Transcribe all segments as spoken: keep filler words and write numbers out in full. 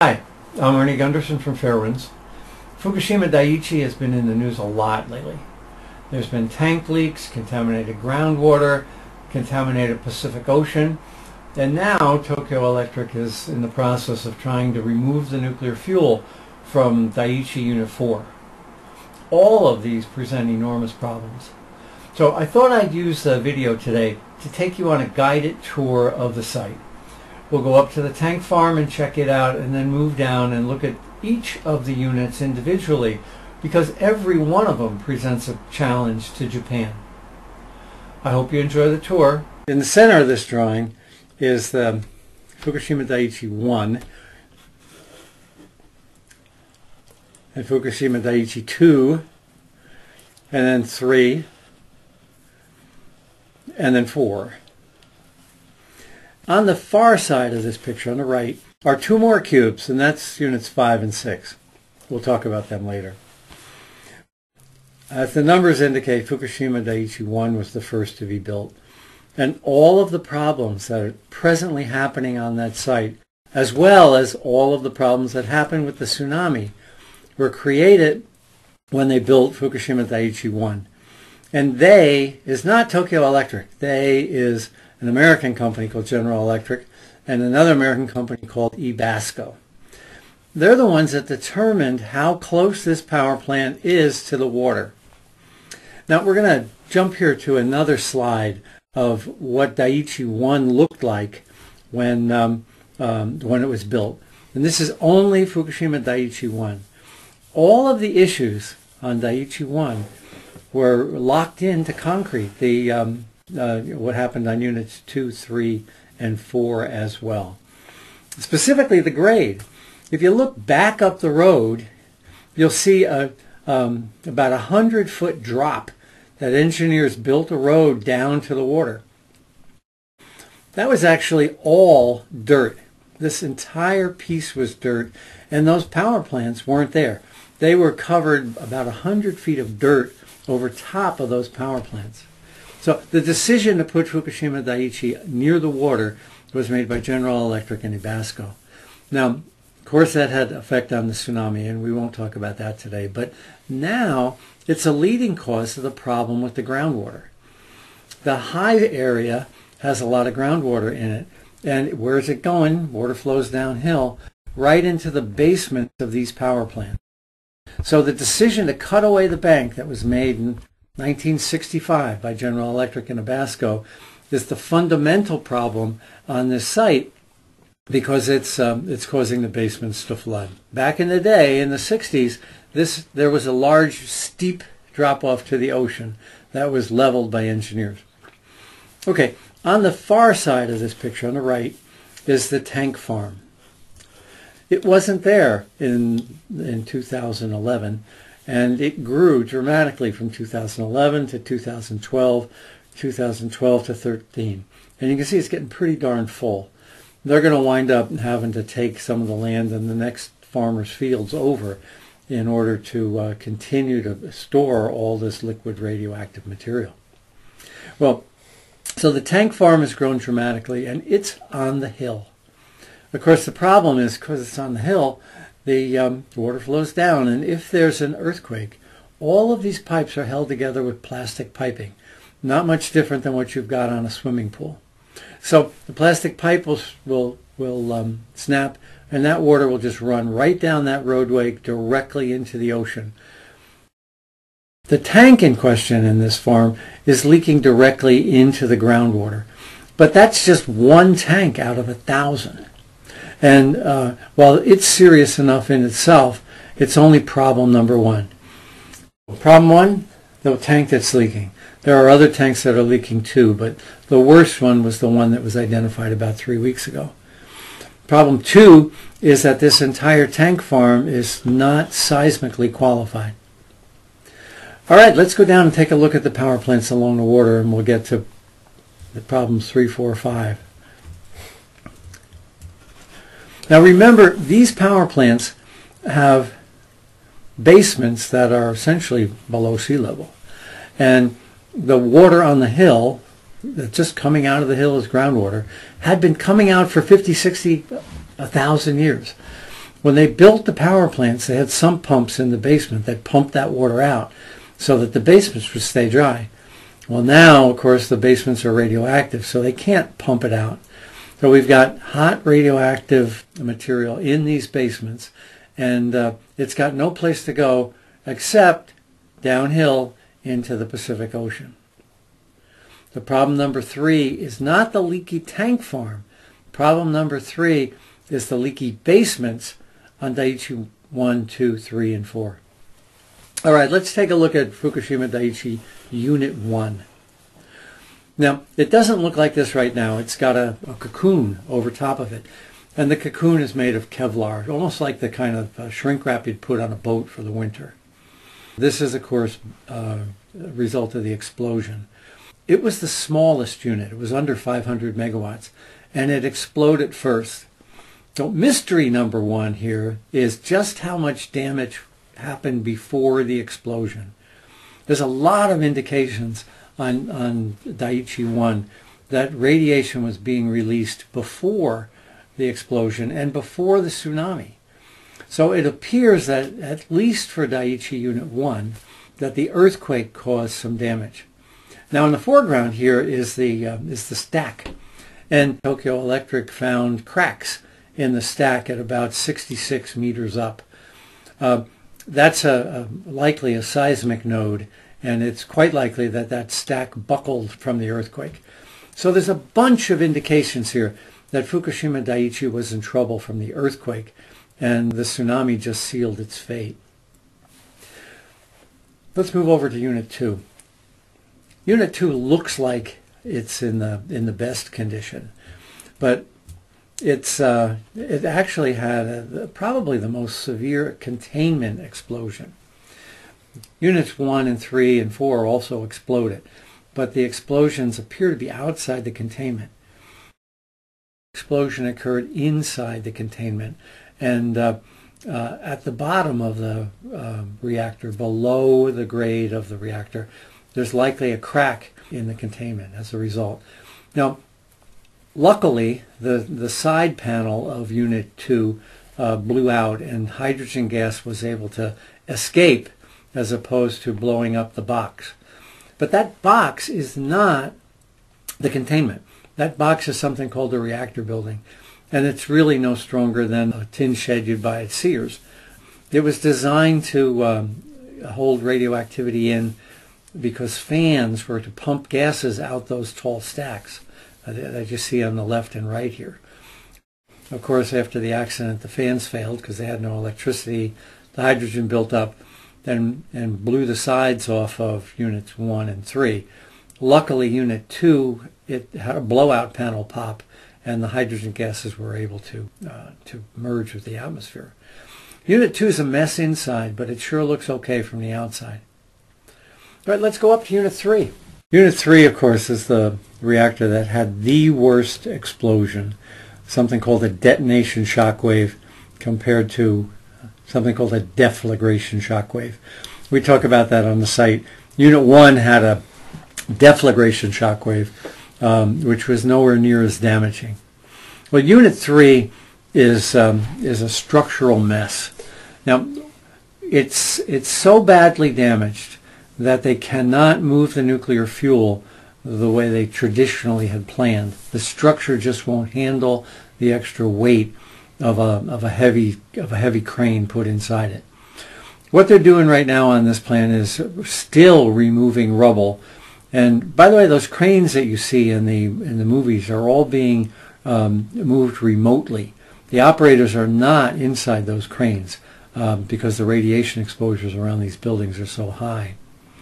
Hi, I'm Arnie Gundersen from Fairwinds. Fukushima Daiichi has been in the news a lot lately. There's been tank leaks, contaminated groundwater, contaminated Pacific Ocean, and now Tokyo Electric is in the process of trying to remove the nuclear fuel from Daiichi Unit four. All of these present enormous problems. So I thought I'd use the video today to take you on a guided tour of the site. We'll go up to the tank farm and check it out, and then move down and look at each of the units individually, because every one of them presents a challenge to Japan. I hope you enjoy the tour. In the center of this drawing is the Fukushima Daiichi one and Fukushima Daiichi two, and then three, and then four. On the far side of this picture, on the right, are two more cubes, and that's units five and six. We'll talk about them later. As the numbers indicate, Fukushima Daiichi one was the first to be built. And all of the problems that are presently happening on that site, as well as all of the problems that happened with the tsunami, were created when they built Fukushima Daiichi one. And they is not Tokyo Electric. They is an American company called General Electric and another American company called Ebasco. They're the ones that determined how close this power plant is to the water. Now we're going to jump here to another slide of what Daiichi one looked like when, um, um, when it was built. And this is only Fukushima Daiichi one. All of the issues on Daiichi one were locked into concrete. The, um, uh, what happened on units two, three, and four as well. Specifically the grade. If you look back up the road, you'll see a, um, about a hundred foot drop that engineers built a road down to the water. That was actually all dirt. This entire piece was dirt, and those power plants weren't there. They were covered about a hundred feet of dirt over top of those power plants. So the decision to put Fukushima Daiichi near the water was made by General Electric and Ebasco. Now, of course, that had effect on the tsunami, and we won't talk about that today. But now it's a leading cause of the problem with the groundwater. The high area has a lot of groundwater in it. And where is it going? Water flows downhill right into the basement of these power plants. So the decision to cut away the bank that was made in nineteen sixty-five by General Electric and Ebasco is the fundamental problem on this site, because it's um, it's causing the basements to flood. Back in the day, in the sixties, this there was a large, steep drop-off to the ocean that was leveled by engineers. Okay, on the far side of this picture, on the right, is the tank farm. It wasn't there in, in two thousand eleven, and it grew dramatically from two thousand eleven to two thousand twelve, two thousand twelve to thirteen. And you can see it's getting pretty darn full. They're going to wind up having to take some of the land in the next farmer's fields over in order to uh, continue to store all this liquid radioactive material. Well, so the tank farm has grown dramatically, and it's on the hill. Of course, the problem is, because it's on the hill, the um, water flows down, and if there's an earthquake, all of these pipes are held together with plastic piping. Not much different than what you've got on a swimming pool. So the plastic pipe will, will, will um, snap, and that water will just run right down that roadway directly into the ocean. The tank in question in this farm is leaking directly into the groundwater. But that's just one tank out of a thousand. And uh, while it's serious enough in itself, it's only problem number one. Problem one, the tank that's leaking. There are other tanks that are leaking too, but the worst one was the one that was identified about three weeks ago. Problem two is that this entire tank farm is not seismically qualified. All right, let's go down and take a look at the power plants along the water, and we'll get to the problems three, four, five. Now remember, these power plants have basements that are essentially below sea level. And the water on the hill, that's just coming out of the hill as groundwater, had been coming out for fifty, sixty, a thousand years. When they built the power plants, they had sump pumps in the basement that pumped that water out so that the basements would stay dry. Well, now, of course, the basements are radioactive, so they can't pump it out. So we've got hot radioactive material in these basements, and uh, it's got no place to go except downhill into the Pacific Ocean. The problem number three is not the leaky tank farm. Problem number three is the leaky basements on Daiichi one, two, three, and four. All right, let's take a look at Fukushima Daiichi Unit one. Now, it doesn't look like this right now. It's got a, a cocoon over top of it. And the cocoon is made of Kevlar, almost like the kind of uh, shrink wrap you'd put on a boat for the winter. This is, of course, uh, a result of the explosion. It was the smallest unit. It was under five hundred megawatts, and it exploded first. So mystery number one here is just how much damage happened before the explosion. There's a lot of indications on, on Daiichi one that radiation was being released before the explosion and before the tsunami. So it appears that, at least for Daiichi Unit one, that the earthquake caused some damage. Now in the foreground here is the, uh, is the stack. And Tokyo Electric found cracks in the stack at about sixty-six meters up. Uh, that's a, a, likely a seismic node, and it's quite likely that that stack buckled from the earthquake. So there's a bunch of indications here that Fukushima Daiichi was in trouble from the earthquake, and the tsunami just sealed its fate. Let's move over to Unit two. Unit two looks like it's in the in the best condition, but it's uh, it actually had a, probably the most severe containment explosion. Units one and three and four also exploded, but the explosions appear to be outside the containment. The explosion occurred inside the containment, and uh, uh, at the bottom of the uh, reactor, below the grade of the reactor, there's likely a crack in the containment as a result. Now, luckily, the, the side panel of Unit two uh, blew out, and hydrogen gas was able to escape as opposed to blowing up the box. But that box is not the containment. That box is something called the reactor building, and it's really no stronger than a tin shed you'd buy at Sears. It was designed to um, hold radioactivity in because fans were to pump gases out those tall stacks uh, that you see on the left and right here. Of course, after the accident, the fans failed because they had no electricity. The hydrogen built up and, and blew the sides off of Units one and three. Luckily, Unit two, it had a blowout panel pop, and the hydrogen gases were able to, uh, to merge with the atmosphere. Unit two is a mess inside, but it sure looks okay from the outside. All right, let's go up to Unit three. Unit three, of course, is the reactor that had the worst explosion, something called a detonation shock wave compared to something called a deflagration shock wave. We talk about that on the site. Unit one had a deflagration shock wave, um, which was nowhere near as damaging. Well, Unit three is, um, is a structural mess. Now, it's, it's so badly damaged that they cannot move the nuclear fuel the way they traditionally had planned. The structure just won't handle the extra weight of a, of a heavy of a heavy crane put inside it. What they're doing right now on this plan is still removing rubble. And by the way, those cranes that you see in the in the movies are all being um, moved remotely. The operators are not inside those cranes um, because the radiation exposures around these buildings are so high.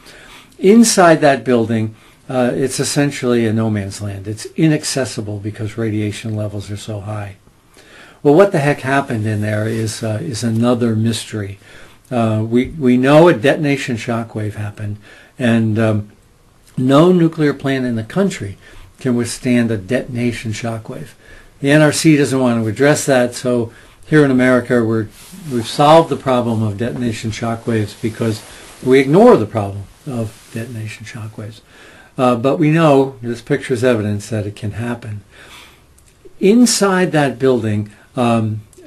Inside that building, uh, it's essentially a no man's land. It's inaccessible because radiation levels are so high. Well, what the heck happened in there is uh, is another mystery. Uh, we we know a detonation shock wave happened, and um, no nuclear plant in the country can withstand a detonation shock wave. The N R C doesn't want to address that, so here in America we're we've solved the problem of detonation shock waves because we ignore the problem of detonation shock waves. Uh, but we know, this picture is evidence that it can happen. Inside that building, um,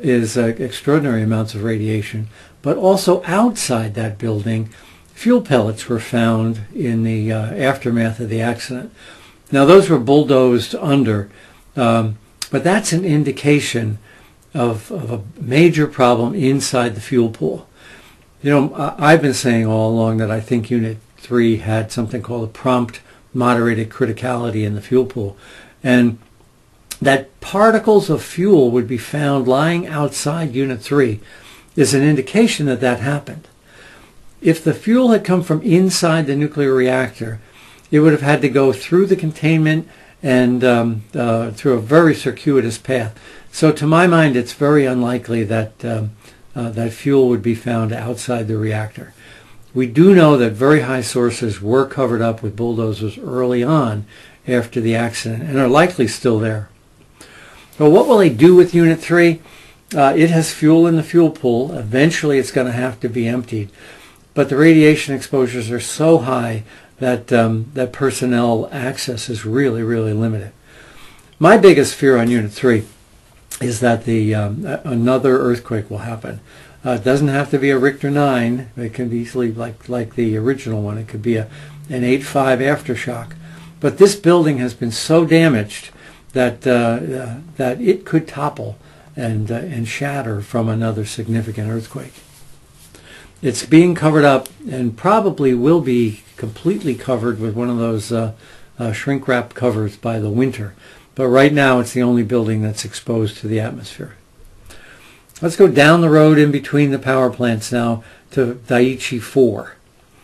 is uh, extraordinary amounts of radiation. But also outside that building, fuel pellets were found in the uh, aftermath of the accident. Now those were bulldozed under, um, but that's an indication of, of a major problem inside the fuel pool. You know, I've been saying all along that I think Unit three had something called a prompt moderated criticality in the fuel pool, and that particles of fuel would be found lying outside Unit three is an indication that that happened. If the fuel had come from inside the nuclear reactor, it would have had to go through the containment and um, uh, through a very circuitous path. So to my mind, it's very unlikely that um, uh, that fuel would be found outside the reactor. We do know that very high sources were covered up with bulldozers early on after the accident and are likely still there. Well, what will they do with Unit three? Uh, it has fuel in the fuel pool. Eventually it's going to have to be emptied. But the radiation exposures are so high that, um, that personnel access is really, really limited. My biggest fear on Unit three is that the, um, another earthquake will happen. Uh, it doesn't have to be a Richter nine. It can be easily like, like the original one. It could be a, an eight point five aftershock. But this building has been so damaged that, uh, uh, that it could topple and, uh, and shatter from another significant earthquake. It's being covered up and probably will be completely covered with one of those uh, uh, shrink wrap covers by the winter. But right now it's the only building that's exposed to the atmosphere. Let's go down the road in between the power plants now to Daiichi four.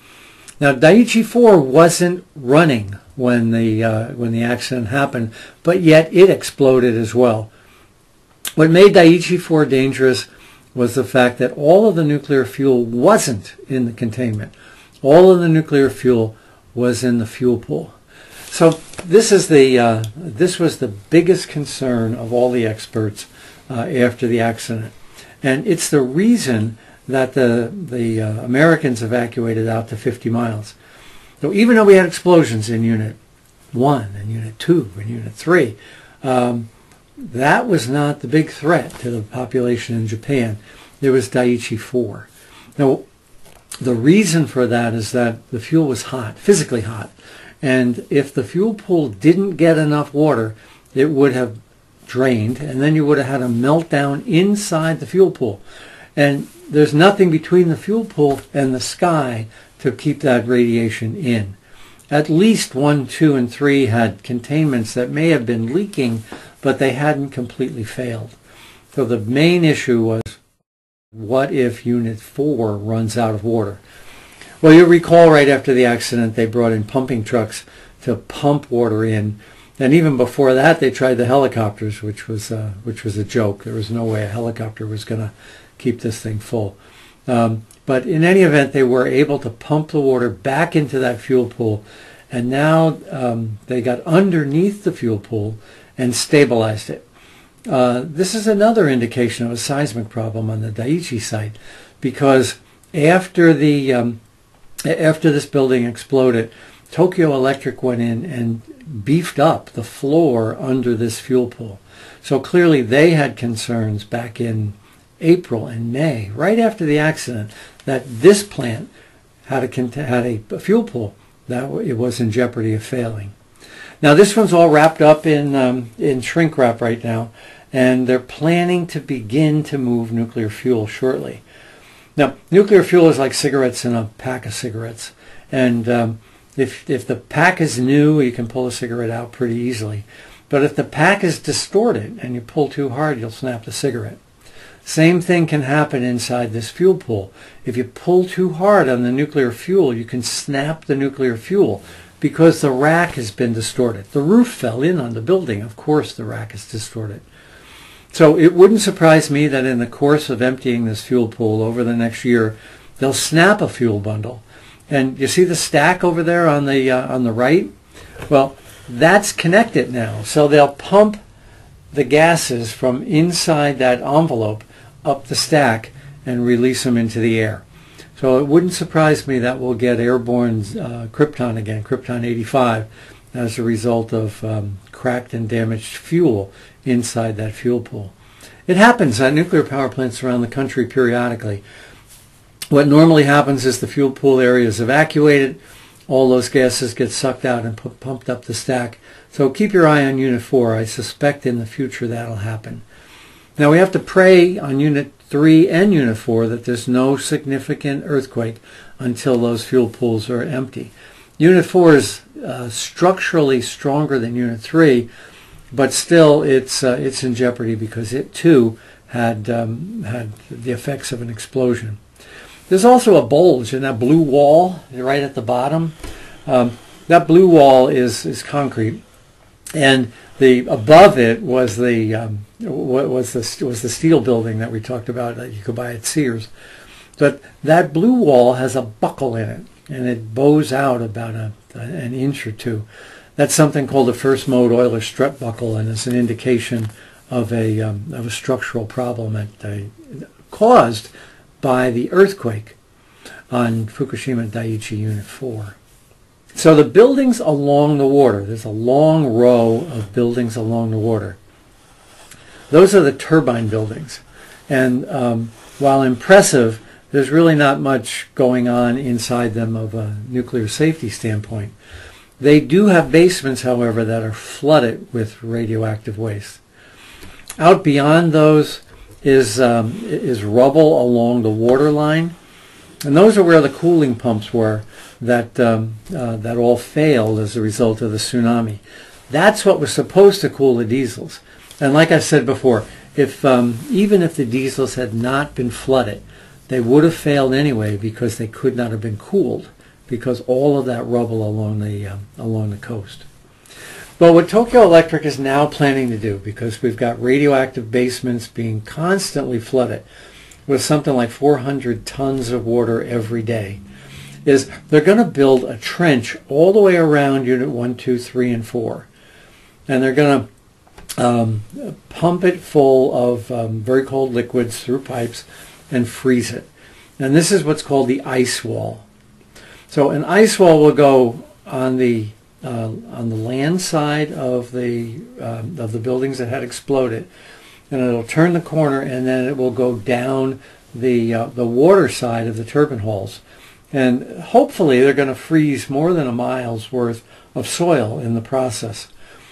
Now Daiichi four wasn't running when the, uh, when the accident happened, but yet it exploded as well. What made Daiichi four dangerous was the fact that all of the nuclear fuel wasn't in the containment. All of the nuclear fuel was in the fuel pool. So this is the uh, this was the biggest concern of all the experts uh, after the accident, and it's the reason that the the uh, Americans evacuated out to fifty miles. So even though we had explosions in Unit one and Unit two and Unit three, um, that was not the big threat to the population in Japan. It was Daiichi four. Now, the reason for that is that the fuel was hot, physically hot. And if the fuel pool didn't get enough water, it would have drained, and then you would have had a meltdown inside the fuel pool. And there's nothing between the fuel pool and the sky to keep that radiation in. At least one, two, and three had containments that may have been leaking, but they hadn't completely failed. So the main issue was, what if Unit four runs out of water? Well, you'll recall right after the accident they brought in pumping trucks to pump water in, and even before that they tried the helicopters, which was uh, which was a joke. There was no way a helicopter was going to keep this thing full. Um, but in any event, they were able to pump the water back into that fuel pool, and now um, they got underneath the fuel pool and stabilized it. Uh, this is another indication of a seismic problem on the Daiichi site, because after the um, after this building exploded, Tokyo Electric went in and beefed up the floor under this fuel pool. So clearly they had concerns back in April and May, right after the accident, that this plant had a, had a fuel pool that it was in jeopardy of failing. Now this one's all wrapped up in, um, in shrink wrap right now, and they're planning to begin to move nuclear fuel shortly. Now, nuclear fuel is like cigarettes in a pack of cigarettes. And um, if, if the pack is new, you can pull a cigarette out pretty easily. But if the pack is distorted and you pull too hard, you'll snap the cigarette. Same thing can happen inside this fuel pool. If you pull too hard on the nuclear fuel, you can snap the nuclear fuel because the rack has been distorted. The roof fell in on the building. Of course, the rack is distorted. So it wouldn't surprise me that in the course of emptying this fuel pool over the next year, they'll snap a fuel bundle. And you see the stack over there on the uh, on the right? Well, that's connected now. So they'll pump the gases from inside that envelope up the stack and release them into the air. So it wouldn't surprise me that we'll get airborne uh, krypton again, krypton eighty-five, as a result of um, cracked and damaged fuel inside that fuel pool. It happens at nuclear power plants around the country periodically. What normally happens is the fuel pool area is evacuated, all those gases get sucked out and pu- pumped up the stack. So keep your eye on Unit four. I suspect in the future that'll happen. Now we have to pray on Unit three and Unit four that there's no significant earthquake until those fuel pools are empty. Unit four is uh, structurally stronger than Unit three, but still it's uh, it's in jeopardy because it too had um, had the effects of an explosion. There's also a bulge in that blue wall right at the bottom. Um, that blue wall is is concrete, and the above it was the um, was the was the steel building that we talked about that you could buy at Sears. But that blue wall has a buckle in it, and it bows out about a, an inch or two. That's something called a first mode Euler strut buckle, and it's an indication of a um, of a structural problem that uh, caused by the earthquake on Fukushima Daiichi Unit four. So the buildings along the water, there's a long row of buildings along the water. Those are the turbine buildings. And um, while impressive, there's really not much going on inside them of a nuclear safety standpoint. They do have basements, however, that are flooded with radioactive waste. Out beyond those is um, is rubble along the water line, and those are where the cooling pumps were that um, uh, that all failed as a result of the tsunami. That's what was supposed to cool the diesels. And like I said before, if um, even if the diesels had not been flooded, they would have failed anyway because they could not have been cooled because all of that rubble along the um, along the coast. But what Tokyo Electric is now planning to do, because we've got radioactive basements being constantly flooded with something like four hundred tons of water every day, is they're going to build a trench all the way around Unit one, two, three, and four. And they're going to um, pump it full of um, very cold liquids through pipes and freeze it. And this is what's called the ice wall. So an ice wall will go on the Uh, on the land side of the um, of the buildings that had exploded, and it'll turn the corner, and then it will go down the uh, the water side of the turbine halls, and hopefully they're going to freeze more than a mile's worth of soil in the process.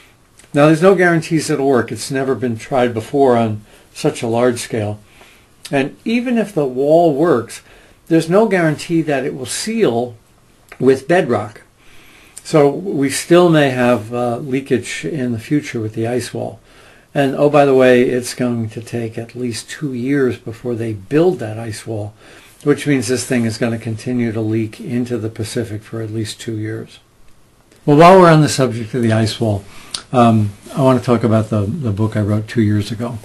Now there's no guarantees it'll work. It's never been tried before on such a large scale, and even if the wall works, there's no guarantee that it will seal with bedrock. So we still may have uh, leakage in the future with the ice wall. And oh, by the way, it's going to take at least two years before they build that ice wall, which means this thing is going to continue to leak into the Pacific for at least two years. Well, while we're on the subject of the ice wall, um, I want to talk about the, the book I wrote two years ago.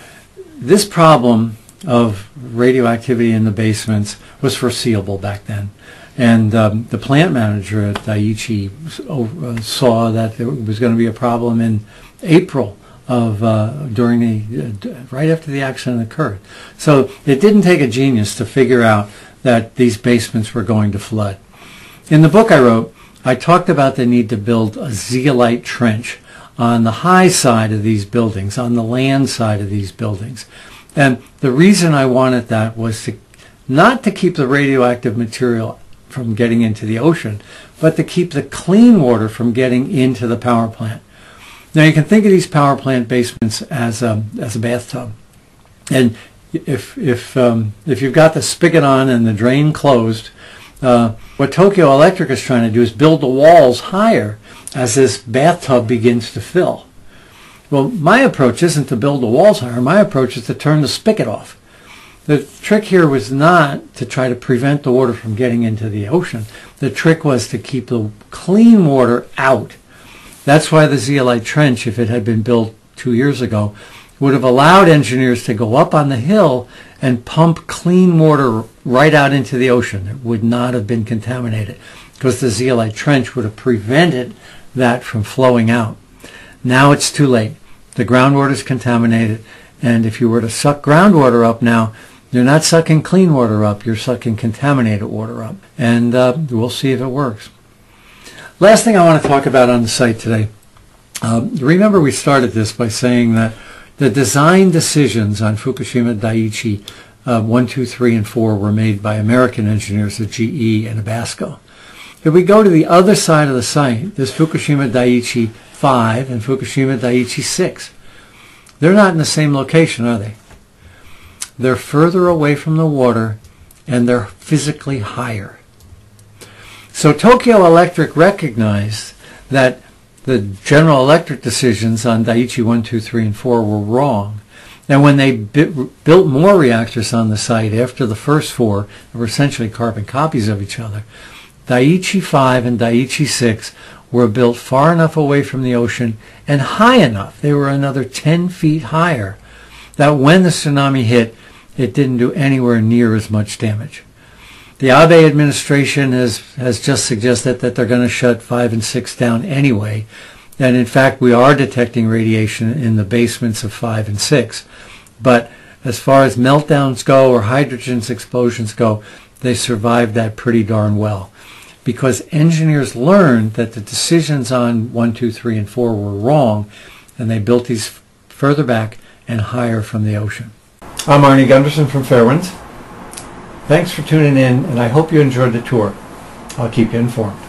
This problem of radioactivity in the basements was foreseeable back then. And um, the plant manager at Daiichi uh, saw that there was going to be a problem in April of uh, during the uh, right after the accident occurred. So it didn't take a genius to figure out that these basements were going to flood. In the book I wrote, I talked about the need to build a zeolite trench on the high side of these buildings, on the land side of these buildings. And the reason I wanted that was to not to keep the radioactive material from getting into the ocean, but to keep the clean water from getting into the power plant. Now you can think of these power plant basements as a, as a bathtub. And if, if, um, if you've got the spigot on and the drain closed, uh, what Tokyo Electric is trying to do is build the walls higher as this bathtub begins to fill. Well, my approach isn't to build the walls higher. My approach is to turn the spigot off. The trick here was not to try to prevent the water from getting into the ocean. The trick was to keep the clean water out. That's why the zeolite trench, if it had been built two years ago, would have allowed engineers to go up on the hill and pump clean water right out into the ocean. It would not have been contaminated because the zeolite trench would have prevented that from flowing out. Now it's too late. The groundwater is contaminated, and if you were to suck groundwater up now, you're not sucking clean water up, you're sucking contaminated water up. And uh, we'll see if it works. Last thing I want to talk about on the site today. Uh, remember we started this by saying that The design decisions on Fukushima Daiichi uh, one, two, three, and four were made by American engineers at G E and Abasco. If we go to the other side of the site, there's Fukushima Daiichi five and Fukushima Daiichi six. They're not in the same location, are they? They're further away from the water, and they're physically higher. So Tokyo Electric recognized that the General Electric decisions on Daiichi one, two, three, and four were wrong. And when they built more reactors on the site after the first four, that were essentially carbon copies of each other, Daiichi five and Daiichi six were built far enough away from the ocean and high enough, they were another ten feet higher, that when the tsunami hit, it didn't do anywhere near as much damage. The Abe administration has, has just suggested that they're going to shut five and six down anyway. And in fact, we are detecting radiation in the basements of five and six. But as far as meltdowns go or hydrogen explosions go, they survived that pretty darn well. Because engineers learned that the decisions on one, two, three, and four were wrong, and they built these further back and higher from the ocean. I'm Arnie Gundersen from Fairwinds. Thanks for tuning in, and I hope you enjoyed the tour. I'll keep you informed.